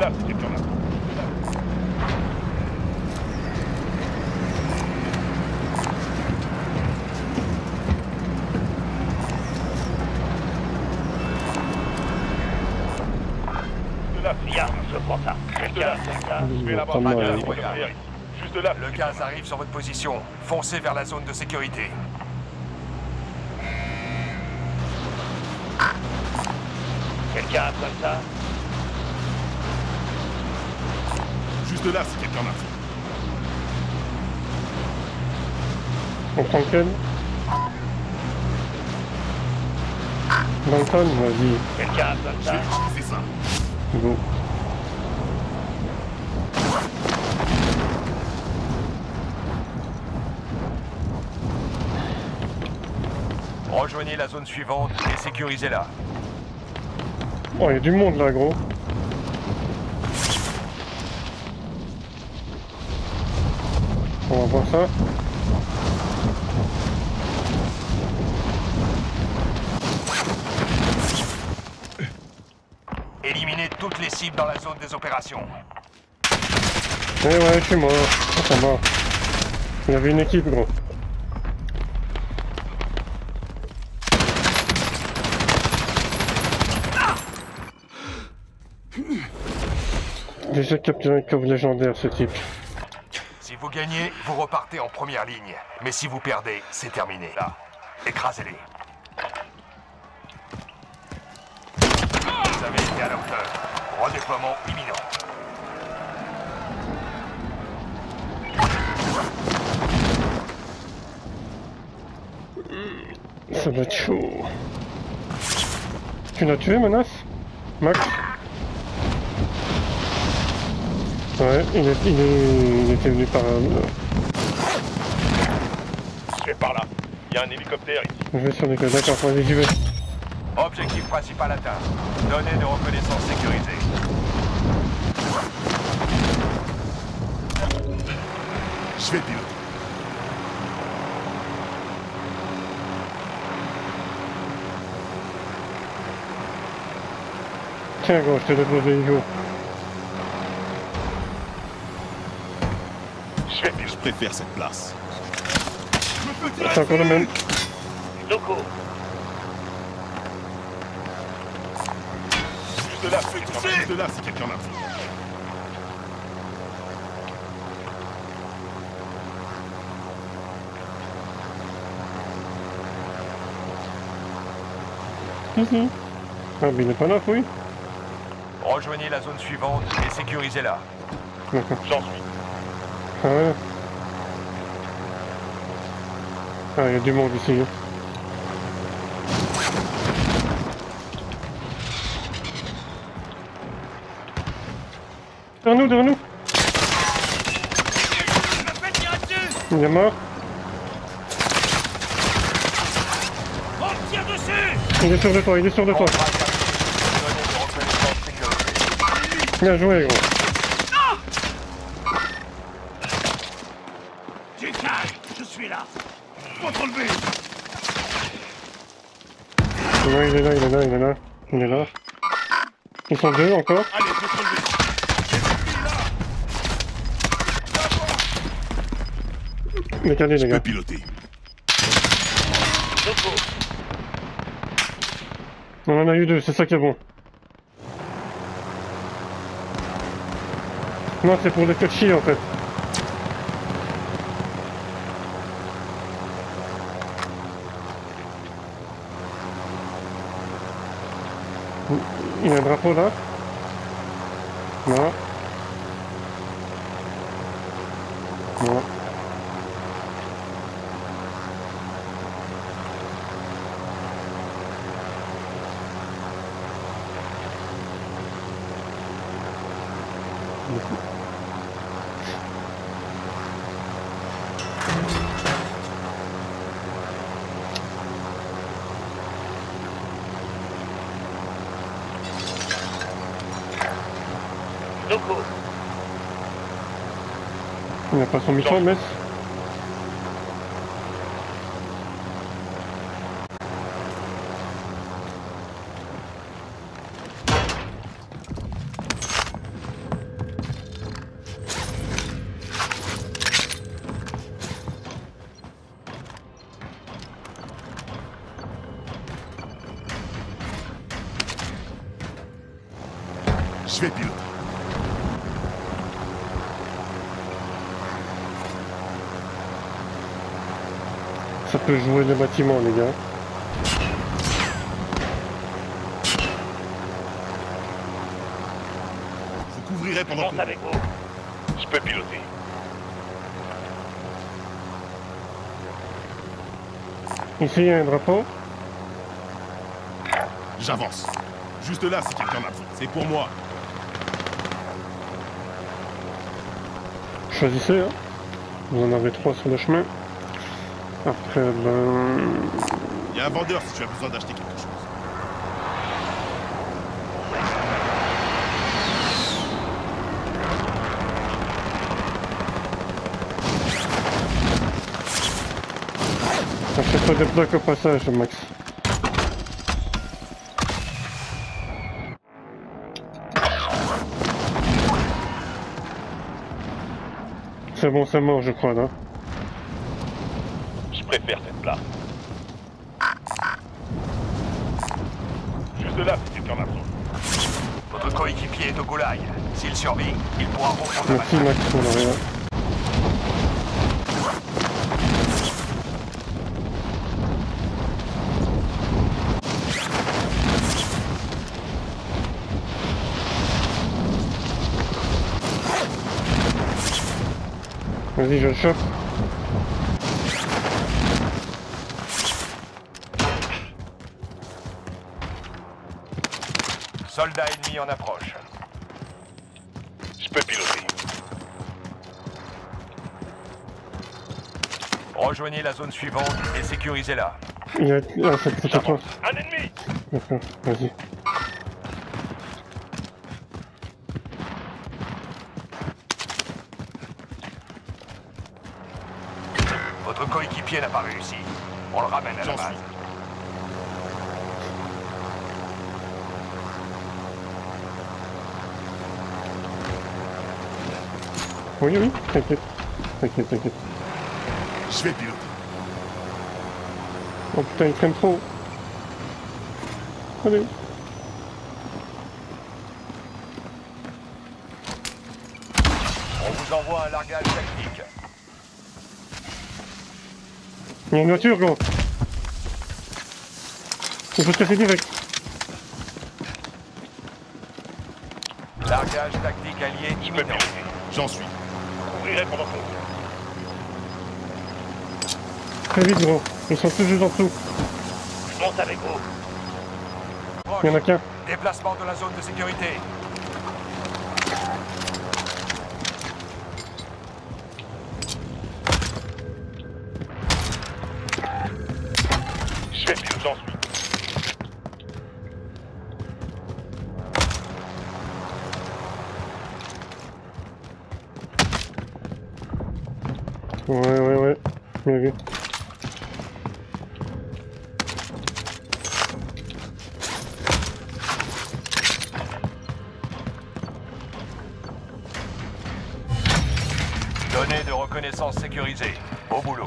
là, c'est quelqu'un là. Viens, je prends ça. Quelqu'un. Je vais là-bas. Juste là. Le gaz arrive sur votre position. Foncez vers la zone de sécurité. Quelqu'un après ça? Juste là, c'est quelqu'un là. On prend quel Dalton, vas-y. Quelqu'un après Je ça? vais utiliser ça. Go. Rejoignez la zone suivante et sécurisez-la. Oh, il y a du monde là, gros. On va voir ça. Éliminez toutes les cibles dans la zone des opérations. Eh ouais, je suis mort. Ça va. Il y avait une équipe, gros. Déjà capturé un coffre légendaire, ce type. Si vous gagnez, vous repartez en première ligne. Mais si vous perdez, c'est terminé. Là, écrasez-les. Vous avez été à la hauteur. Redéploiement imminent. Ça va être chaud. Tu l'as tué, Menace Max? Ouais, il était venu par... Je vais par là. Il y a un hélicoptère ici. Je vais sur les gars, d'accord, vas-y, j'y vais. Objectif principal atteint. Données de reconnaissance sécurisées. Je vais piloter. Tiens, gros, je te dépose le niveau. Je préfère cette place. C'est encore le même. Loco. Juste là, juste là, c'est quelqu'un là. Ici. Ah, mais il est pas là, oui. Rejoignez la zone suivante et sécurisez-la. D'accord. J'en suis. Ah ouais. Ah, il y a du monde ici. Derrière nous. Il est mort. On tire dessus! Il est sûr de toi. Données de reconnaissance sécurisées. Bien joué, gros. Tu calmes, je suis là. Faut te relever. Ouais, il est là. Ils sont deux encore. Allez, faut te relever. Décalez, les Je gars. peux piloter. Loco. On en a eu deux, c'est ça qui est bon. Non, c'est pour les coachis en fait. Il y a un drapeau là. Non. Non. Loco. Il n'a pas son mission, mais... Je vais piloter. Ça peut jouer le bâtiment, les gars. Vous couvrirez Je pendant monte que... avec vous. Je peux piloter. Ici, il y a un drapeau. J'avance. Juste là, si quelqu'un a besoin. C'est pour moi. Choisissez, hein. Vous en avez 3 sur le chemin. Après, ben... Il y a un vendeur si tu as besoin d'acheter quelque chose. Achète-toi des plaques au passage, Max. C'est bon, c'est mort, je crois, là. Je préfère cette place. Juste là, si quelqu'un a besoin. Votre coéquipier est au goulag. S'il survit, il pourra reprendre la Merci, bataille. Max, pour l'arrière. Vas-y, je le chope. Soldat ennemi en approche. Je peux piloter. Rejoignez la zone suivante et sécurisez-la. Il y a... Ah, c'est à toi. Un ennemi. D'accord, vas-y. Votre coéquipier n'a pas réussi. On le ramène à la J'en base. suis. Oui, oui, t'inquiète. T'inquiète, t'inquiète. Je vais piloter. Oh putain, il traîne trop. Allez. On vous envoie un largage tactique. Il y a une voiture, gros. Il faut se casser direct. Largage tactique allié Je peux imminent. piloter. J'en suis. Couvrirez pendant que... Très vite, gros. Ils sont tous juste en dessous. Je monte avec vous. Il y en a qu'un. Déplacement de la zone de sécurité. Je vais piloter. J'en suis. Ouais. Bien vu. Données de reconnaissance sécurisées. Au boulot.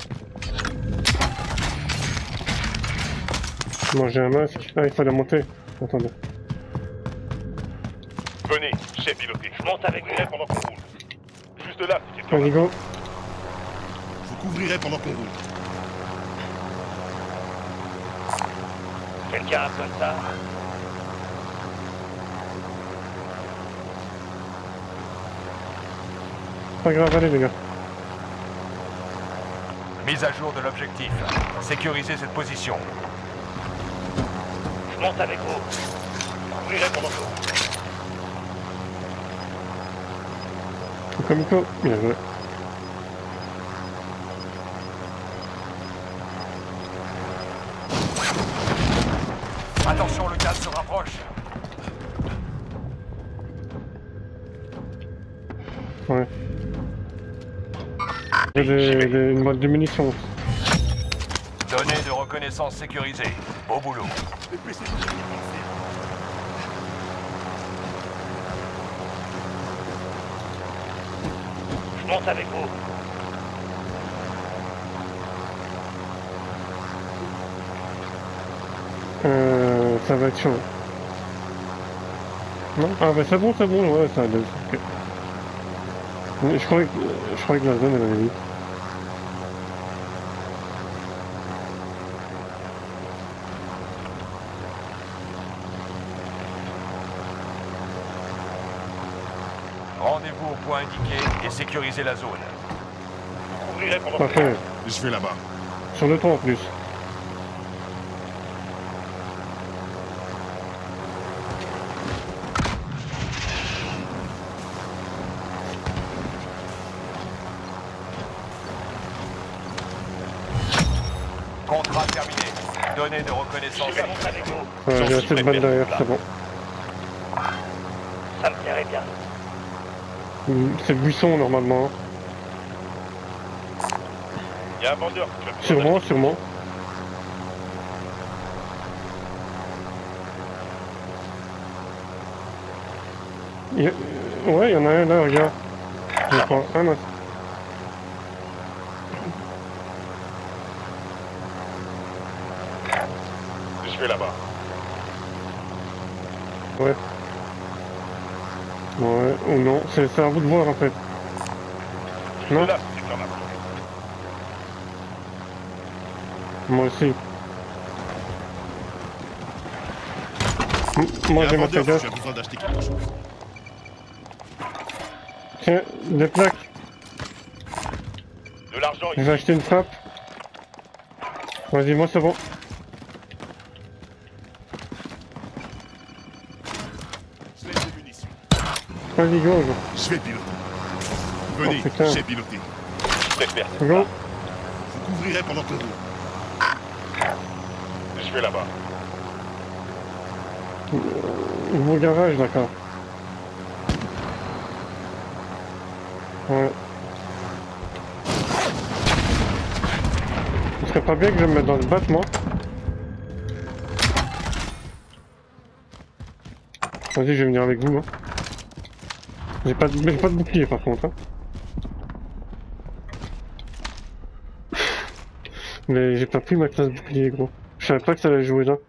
Moi j'ai un masque. Ah, il faut la monter. Attendez. Venez, j'ai piloté. Je monte avec vous pendant qu'on roule. Juste là, si quelqu'un... Vas-y, go. Vous couvrirez pendant qu'on roule. Quelqu'un a besoin de ça. Pas grave, allez les gars. Mise à jour de l'objectif. Sécurisez cette position. Je monte avec vous. Couvrirez pendant qu'on roule. Comico. Bien joué. Attention, le gaz se rapproche. Ouais. Une boîte de munitions. Données de reconnaissance sécurisées. Au boulot. Dépêchez-vous de venir penser. Je monte avec vous. Ça va être chaud. Non? Ah bah c'est bon, ouais, ça allait. Ok. Je croyais que la zone elle allait vite. Rendez-vous au point indiqué et sécurisez la zone. Vous couvrirez pendant Parfait. Je vais là-bas. Sur le toit en plus. Contrat terminé. Données de reconnaissance. Je vais monter avec vous. Ouais, j'ai assez de balles derrière, c'est bon. Ça me plairait bien. C'est le buisson normalement. Il y a un vendeur qui va Sûrement, sûrement. Ouais, il y en a un là, regarde. Je crois. Ah non. Je vais là-bas. Ouais. Ouais, ou non, c'est à vous de voir en fait. Non? Juste là, si quelqu'un m'a pris. Moi aussi. Il Moi y a j'ai un ma vendeur, Pégase. tu as besoin d'acheter quelque chose. Tiens, des plaques. De l'argent Je ici. vais acheter une frappe. Vas-y, moi c'est bon. Je laisse des munitions. Vas-y, go, go. Je vais piloter. Venez, Oh, putain. j'ai piloté. Je préfère. Go. Vous couvrirez pendant que vous. Je vais là-bas. Nouveau garage, d'accord. Ouais. Ce serait pas bien que je me mette dans le bat, moi. Vas-y, je vais venir avec vous, moi. J'ai pas de bouclier, par contre. Hein. Mais j'ai pas pris ma classe bouclier, gros. Je savais pas que ça allait jouer là.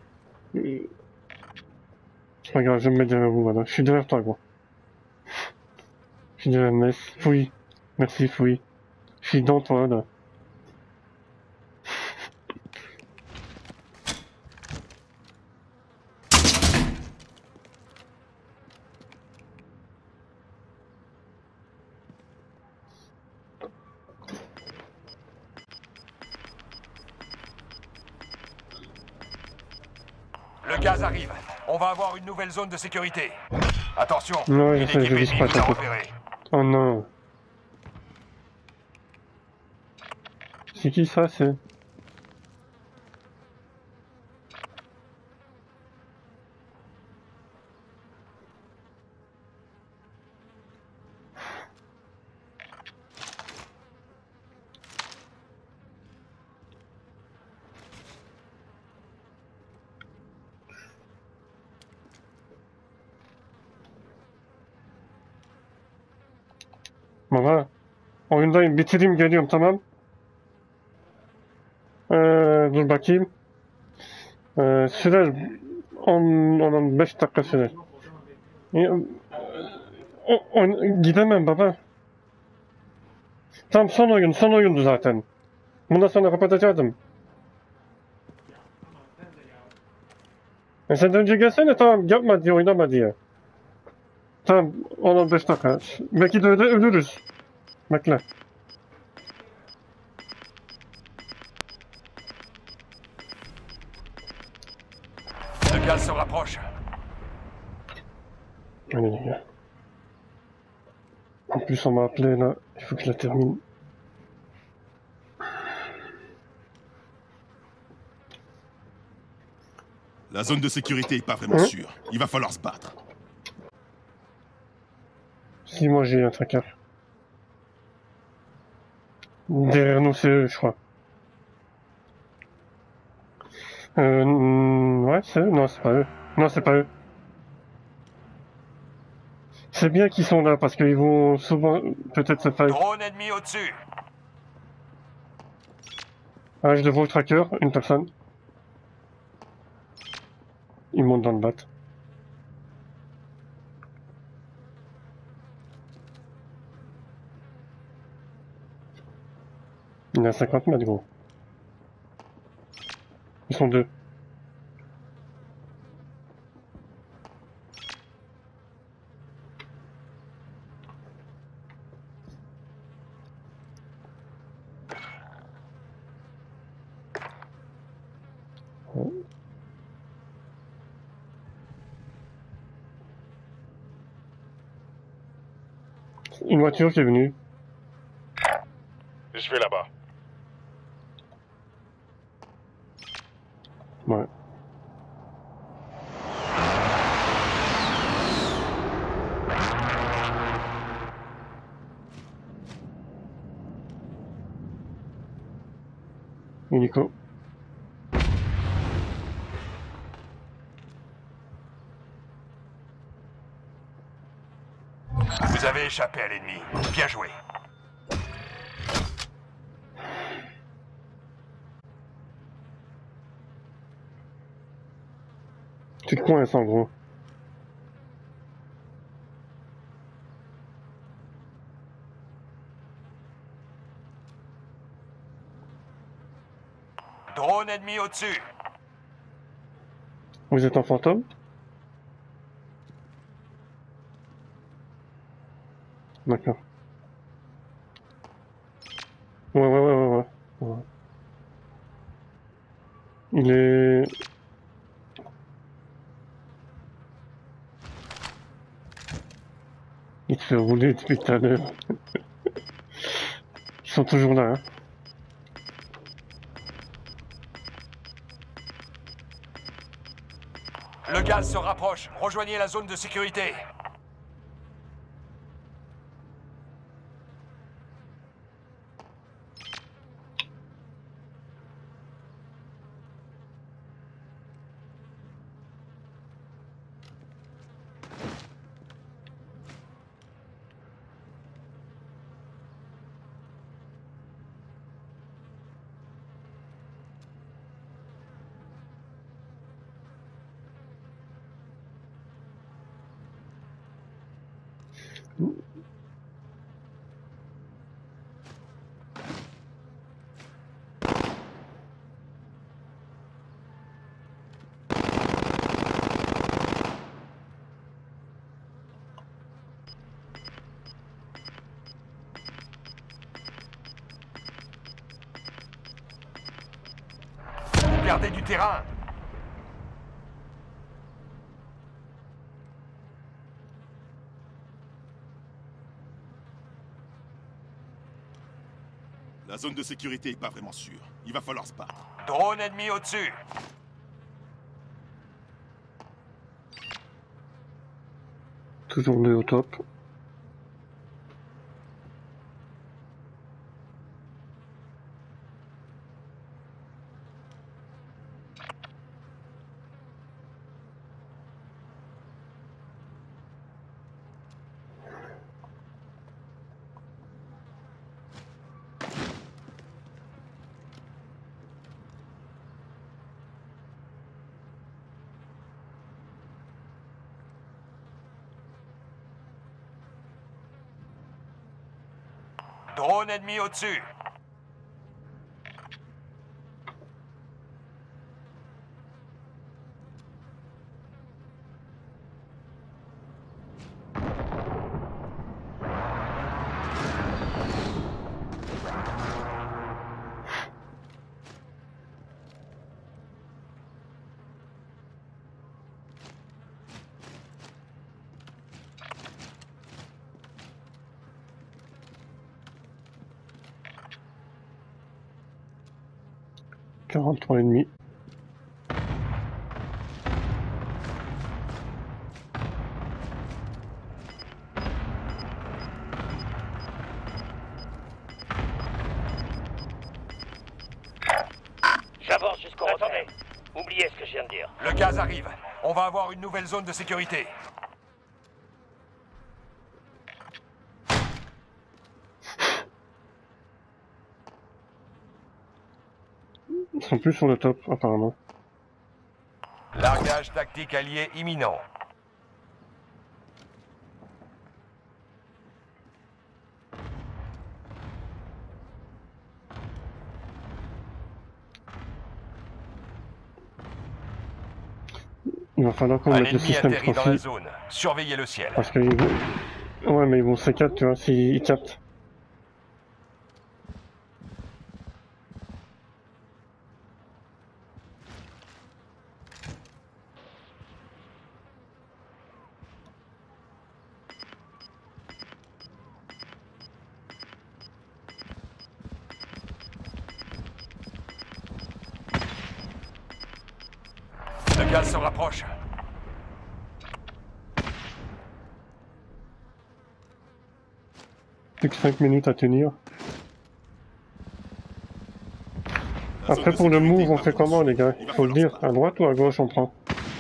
C'est pas grave, je vais me mettre derrière vous, voilà. Je suis derrière toi, gros. Je suis derrière Metz. Fouille. Merci, Fouille. Je suis dans toi, là. Le gaz arrive. On va avoir une nouvelle zone de sécurité. Attention, Non, une je sais, équipe je vise ennemie pas, vous a t'inquiète. repéré. Oh non. C'est qui ça, c'est... Valla. Oyundayım. Bitireyim, geliyorum, tamam. Dur bakayım. Sürer. 10-15 dakika sürer. Gidemem baba. Tam son oyundu zaten. Bundan sonra kapatacaktım. Sen de önce gelsene, tamam, yapma diye, oynama diye. Tamam, 10-15 dakika. Belki de öyle ölürüz. Bekle. Le gaz se rapproche. Allez les gars. En plus on m'a appelé là, il faut que je la termine. La zone de sécurité est pas vraiment Hein? sûre. Il va falloir se battre. Si moi j'ai un tracker. Derrière nous c'est eux, je crois. Ouais, c'est eux. Non, c'est pas eux. Non, c'est pas eux. C'est bien qu'ils sont là parce qu'ils vont souvent peut-être se faire. Drone ennemi au-dessus. Ah, je le vois au tracker, une personne. Il monte dans le bat. Il est à 50 mètres, gros. Ils sont deux. Une voiture qui est venue. Je vais là-bas. Ouais. Hélico. Vous avez échappé à l'ennemi. Bien joué. Tu te coinces en gros. Drone ennemi au-dessus. Vous êtes en fantôme? D'accord. Ouais. Il est... Il se fait rouler depuis tout à l'heure. Ils sont toujours là, hein. Le gaz se rapproche. Rejoignez la zone de sécurité. Gardez du terrain. La zone de sécurité est pas vraiment sûre. Il va falloir se battre. Drone ennemi au-dessus. Toujours le au top. Drone ennemi au-dessus. Quarante-trois et demi. J'avance jusqu'au retrait. Oubliez ce que je viens de dire. Le gaz arrive. On va avoir une nouvelle zone de sécurité. Ils sont plus sur le top, apparemment. Largage tactique allié imminent. Il va falloir qu'on Un mette le ennemi système atterrit dans la trophy. zone. Surveillez le ciel. Parce que... Ouais, mais ils vont C4, tu vois, s'ils captent. Le gaz se rapproche. Plus que 5 minutes à tenir. La Après, zone de pour le sécurité move, on est fait en France. comment, les gars? Il va Faut le falloir dire. se À droite ou à gauche, on prend?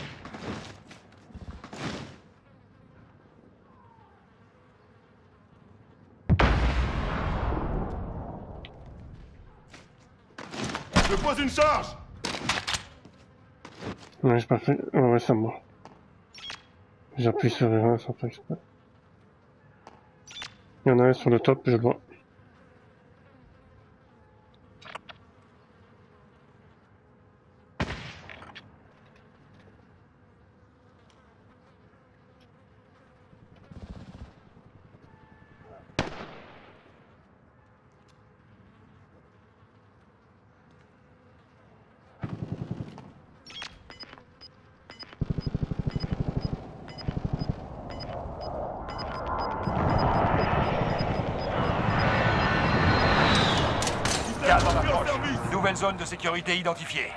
Je pose une charge. Ouais, j'ai pas fait... Ouais, c'est moi. J'appuie sur R1 sans faire exprès. Il y en a un sur le top, je le vois. Gaz en approche. Nouvelle zone de sécurité identifiée.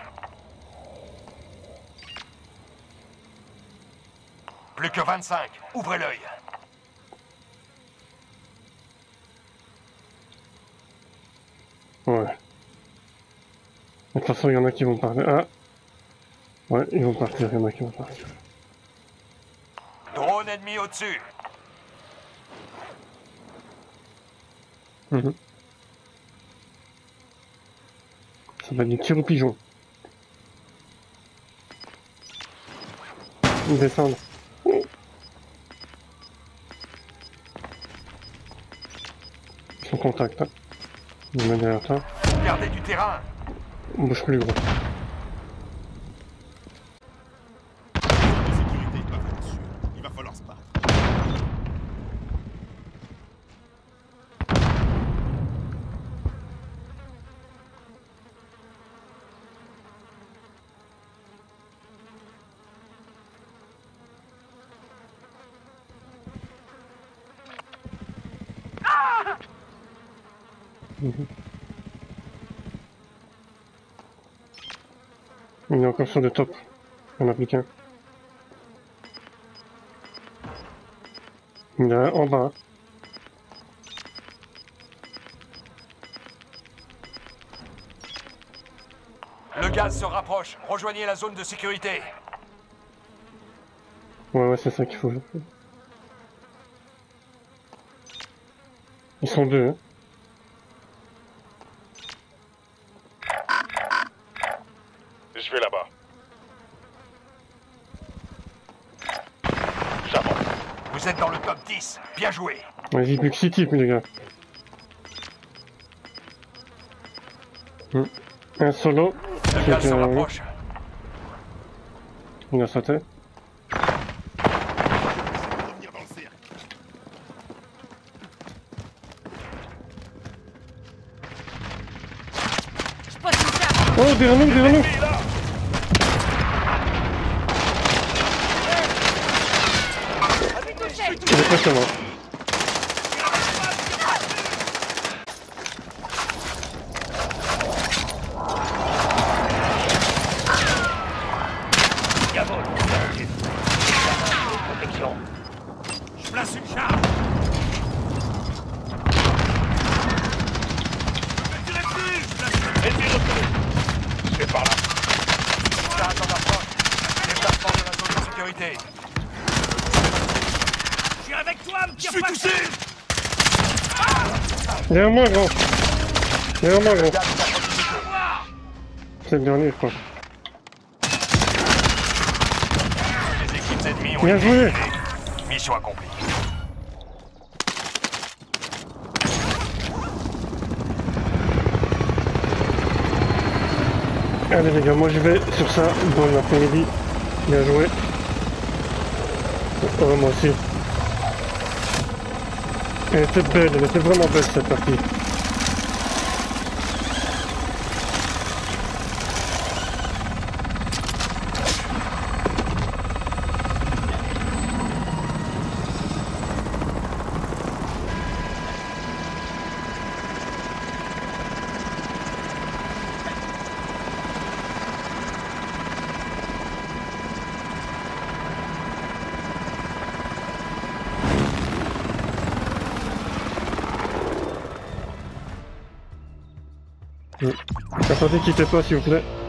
Plus que 25. Ouvrez l'œil. Ouais. De toute façon, il y en a qui vont partir. Ah! Ouais, ils vont partir, il y en a qui vont partir. Drone ennemi au-dessus. Mhm. Ça va être du tir au pigeon. Ils descendent. Ils sont en contact, hein. Ils me mettent derrière toi. Gardez du terrain. On bouge plus, gros. La zone de sécurité est pas vraiment sûre. Il va falloir se battre. Mhm. Il est encore sur le top. Il y en a plus qu'un. Il est en bas. Le gaz se rapproche. Rejoignez la zone de sécurité. Ouais, c'est ça qu'il faut. Ils sont deux, hein. Je vais là-bas. J'avance. Vous êtes dans le top 10. Bien joué. Vas-y, plus que 6 types, les gars. Un solo. Le gaz se C'est, rapproche. il a sauté. Revenir dans le cercle. Oh, derrière nous, derrière nous! Lui, là. Il est presque mort. Diable, protection. Je place une charge. Ennemi reconnu. C'est par là. Gaz en approche. Déplacement de la zone de sécurité. Je suis avec toi, me tire pas dessus. Derrière moi, gros. Derrière moi, gros. C'est le dernier, je crois. Les équipes ennemies ont Bien été joué. éliminées. Mission accomplie. Allez, les gars, moi je vais sur ça. Bon après-midi. Bien joué. Oh, moi aussi. Elle était belle, elle était vraiment belle cette partie. Attendez, quittez pas s'il vous plaît.